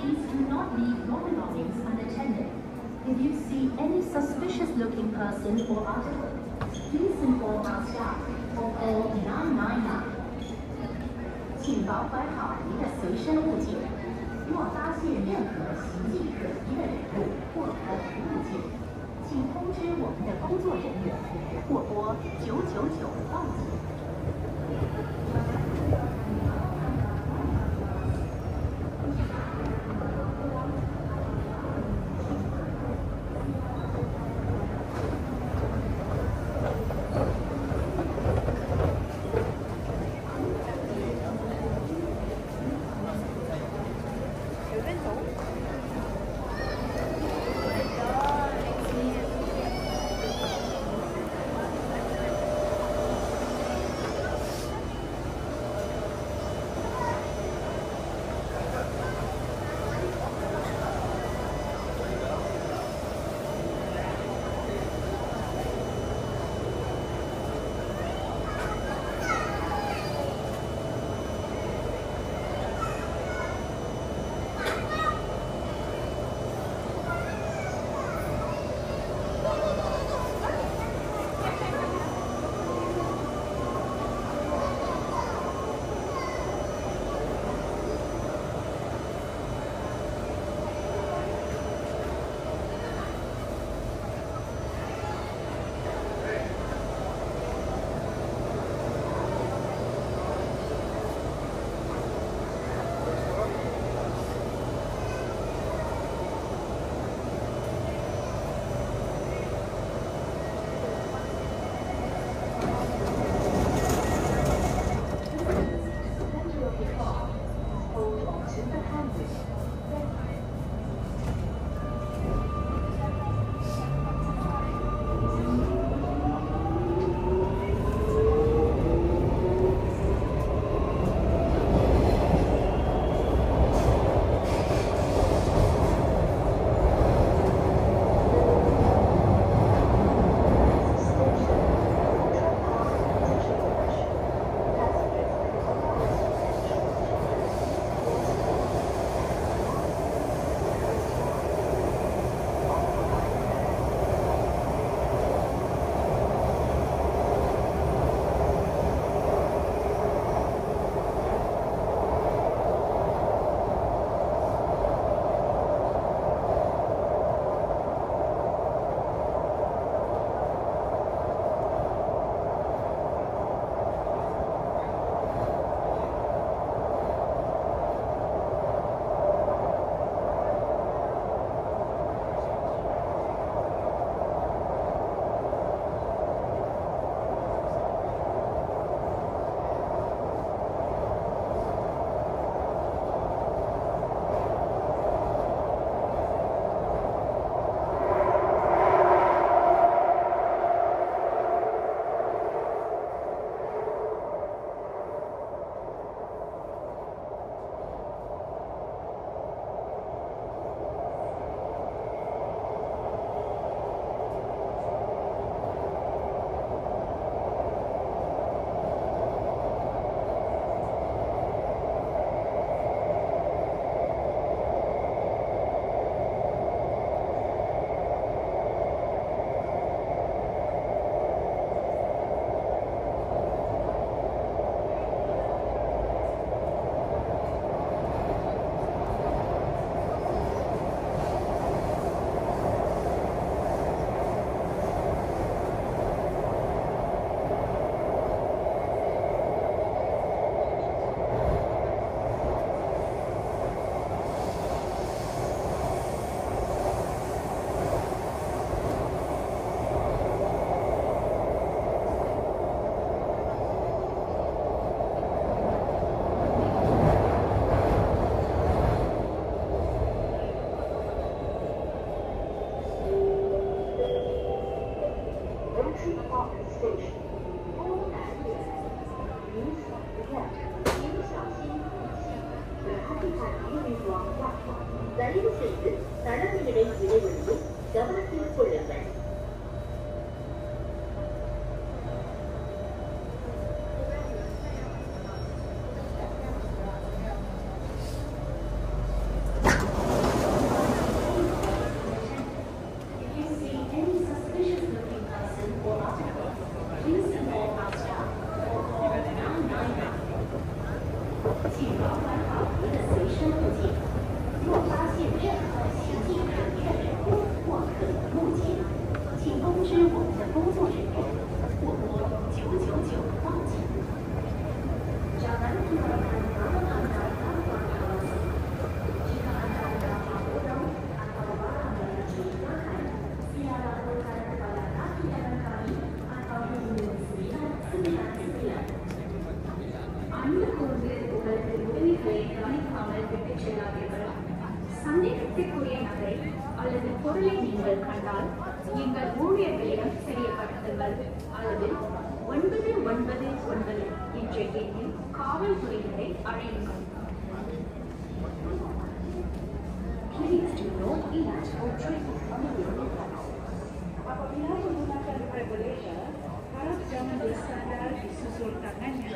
Please do not leave your belongings unattended. If you see any suspicious-looking person or article, please inform our staff or call 999. 请保管好您的随身物件。若发现任何形迹可疑的人物或可疑物件，请通知我们的工作人员或拨999报警。 தயவு செய்து தடவைகளை இடைவெளியை கவனத்தில் கொள்ளுங்கள். 管好您的随身物件。若发现任何袭击可疑的人物或可疑物件，请通知我们的工作人员或拨999报警。Jangan tinggalkan barang Anda tanpa awasi. Jika Anda mendapat barang atau barang yang dicurigakan, sila laporkan kepada laki jalan kami atau hubungi 999. அன்பு கூர்ந்து உங்களது உதவிகளை கவனிக்காமல் விட்டுச் செல்லாதீர்கள். சந்தேகத்திற்குரிய நபரை அல்லது பொருளை நீங்கள் கண்டால் எங்கள் ஊழியர்களிடம் தெரியப்படுத்துங்கள் அல்லது 999 என்ற எண்ணில் காவல்துறையினரை அழையுங்கள். Please do not eat or drink on the railway tracks. Apabila menggunakan regulator, harap jangan bersandar di susur tangannya.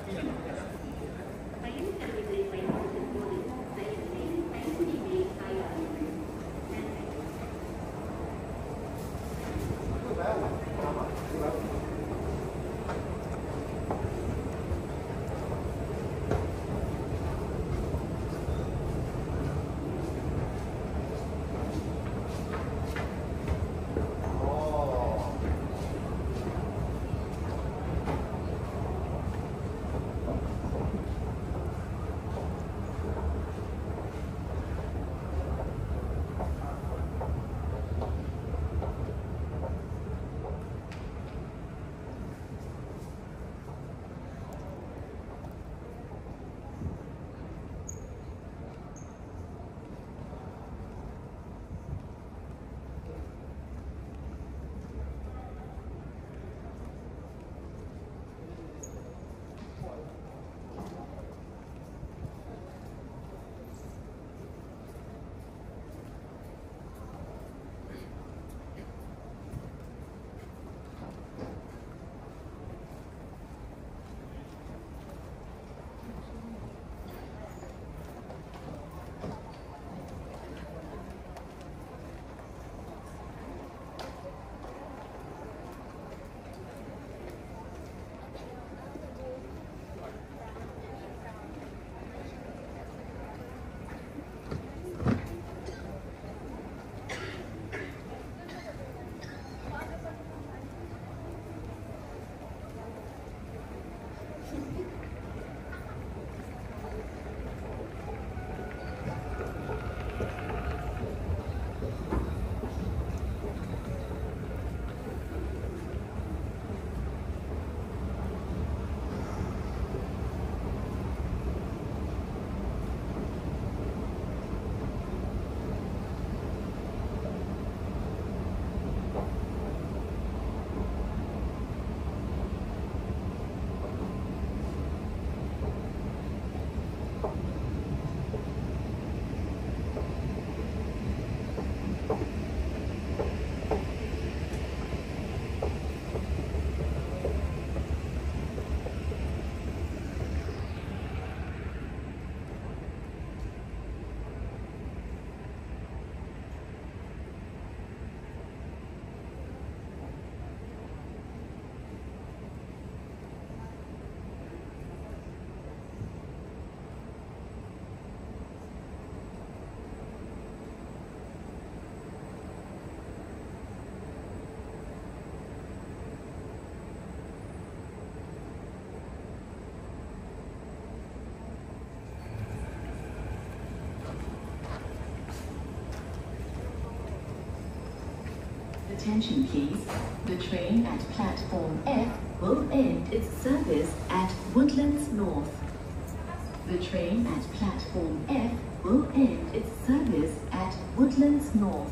Attention please, the train at platform F will end its service at Woodlands North. The train at platform F will end its service at Woodlands North.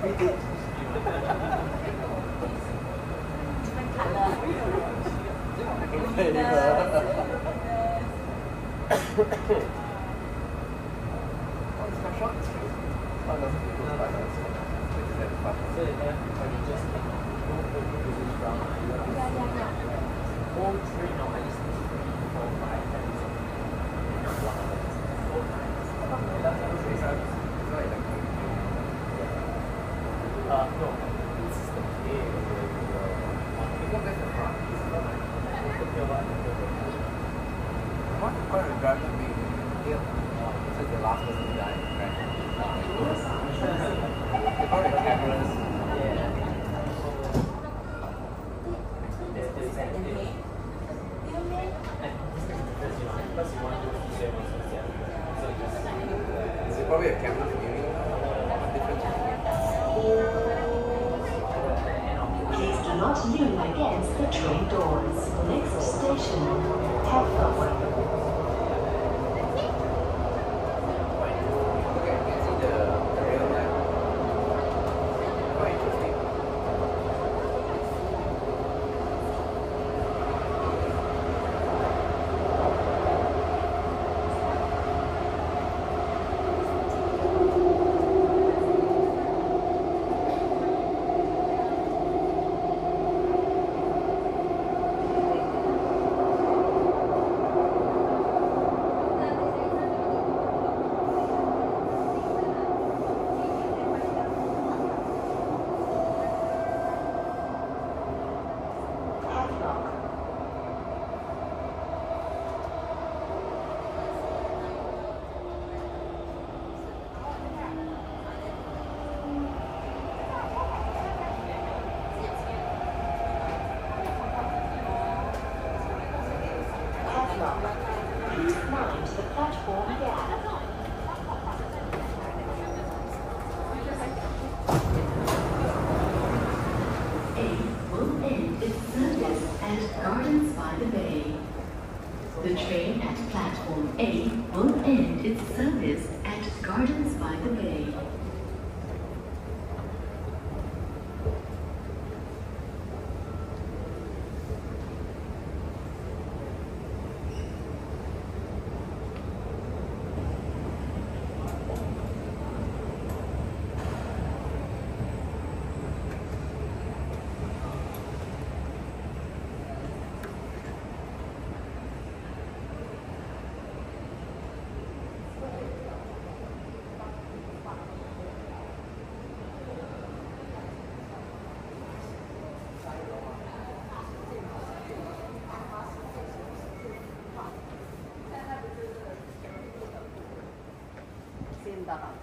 Probably a camera viewing. Please do not lean against the train doors. Next station, Heathrow. Please mind the platform gap. A will end its service at Gardens by the Bay. The train at platform A will end its service at Gardens by the Bay. 쓰인다가